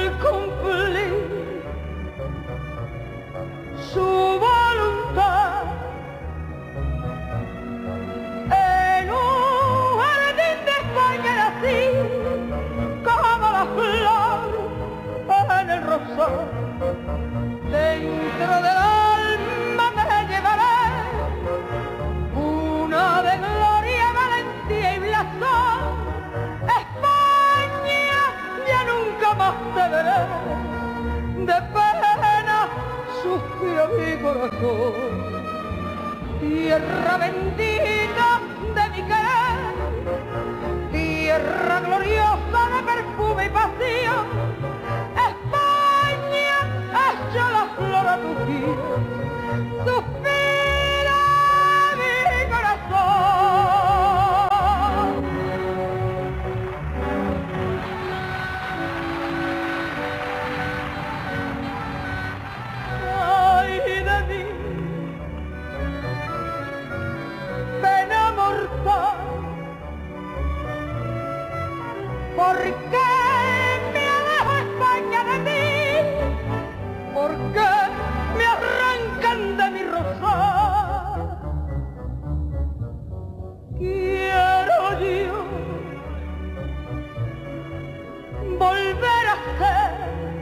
cumplir su voluntad en un jardín de España nací como la flor en el rosal. Dentro del alma me llevaré una de gloria, valentía y blasón. España, ya nunca más te veré, de pena suspira mi corazón. Tierra bendita de mi querer, tierra gloriosa de perfume y pasión. España, echa la flor a tu piel, suspira mi corazón. Ay de mí, pena mortal, ¿por qué me alejo España de ti? ¿Por qué me arrancan de mi rosal? Quiero yo volver a ser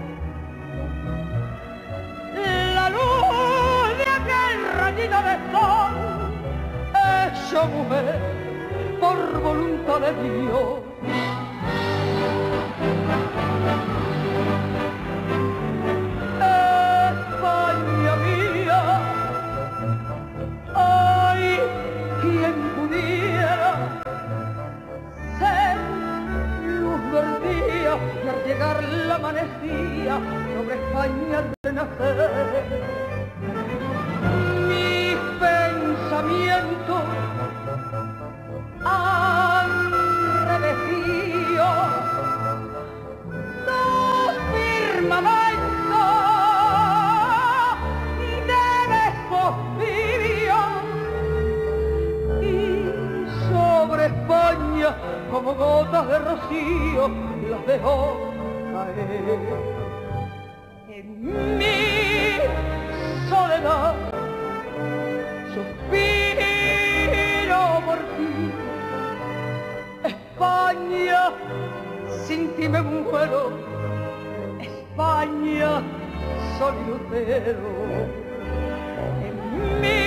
la luz de aquel rayito de sol, hecho mujer por voluntad de Dios. España mía, ay, quien pudiera ser luz del día y al llegar la amanecía sobre España de nacer. Mis pensamientos han revestido tu firmamento de besos tibios y sobre España como gotas de rocío las dejo caer. En mi soledad suspiro por ti, España, sin ti me muero. España, sol y lucero en mi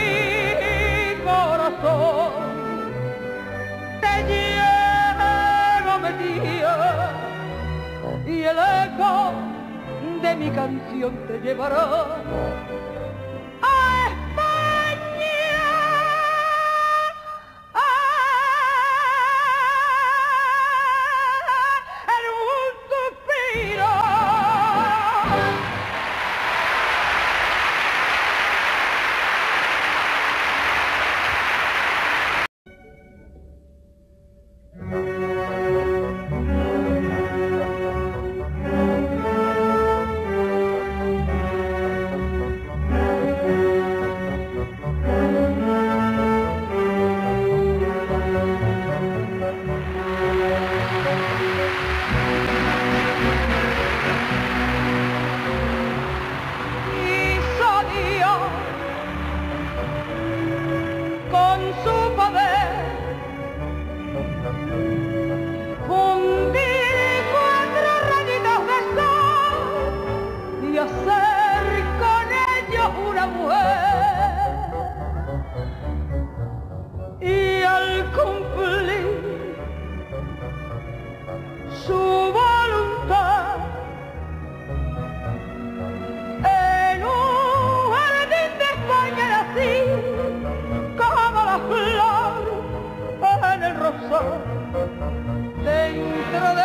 corazón, te llevo metida y el eco de mi canción te llevará a España, en un suspiro. Su voluntad en un jardín de España nací como la flor en el rosal. Dentro de